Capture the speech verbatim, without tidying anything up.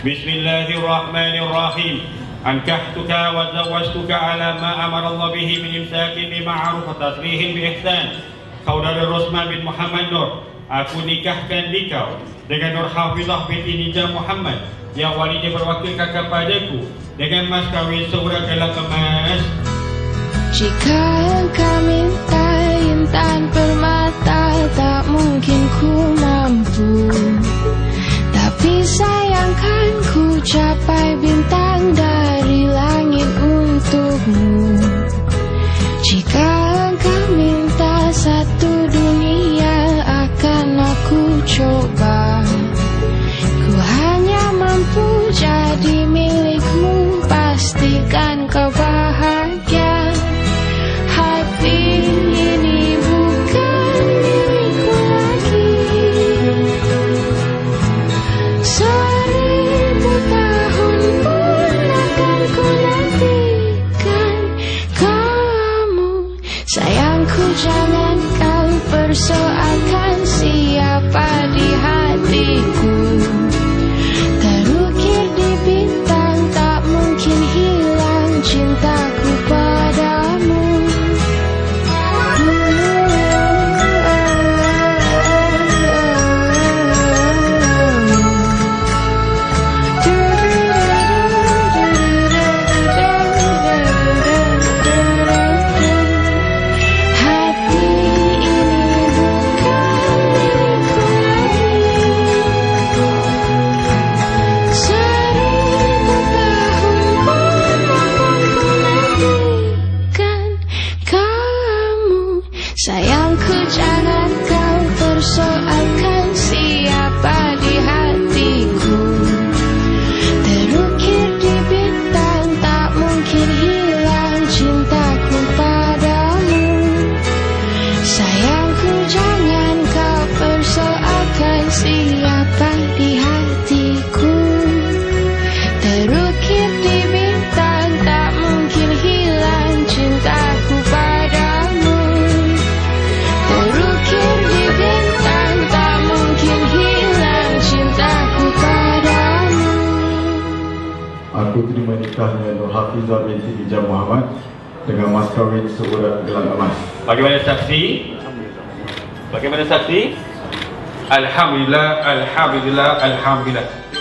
Bismillahirrahmanirrahim. Ankahtuka wa zawwajtuka ala ma amara Allah bihi min imsakin bi ma'ruf wa tasrihin bi ihsan. Saudara Rosman bin Muhammad Nur, aku nikahkan dikau dengan Nur Hafizah binti Nija Muhammad yang walinya berwakilkan kepadaku dengan mas kawin seorang gelang emas. Jika engkau minta intan permata, tak mungkin ku mampu. Tapi sayangkan ku capai bintang dari langit untukmu. Jika engkau minta satu dunia, akan aku coba. Ku hanya mampu jadi milikmu, pastikan kau bahagia. Hati ini bukan milikku lagi. Seribu tahun pun akan ku nantikan kamu. Sayangku, jangan kau persoalkan siapa di hatiku. Terukir di bintang, tak mungkin hilang cintaku padamu. Sayangku, jangan kau persoalkan siapa di hatiku. Terukir di bintang, tak mungkin hilang cintaku padamu. Sayangku, jangan kau persoalkan siapa di hatiku. Terukir di bintang, tak mungkin hilang cintaku padamu. Terukir di bintang, tak mungkin hilang cintaku padamu. Aku terima nikahnya Nur Hafizah binti Nija Muhammad dengan mas kawin seorang gelang emas. Bagaimana saksi? Bagaimana saksi? Alhamdulillah, alhamdulillah, alhamdulillah.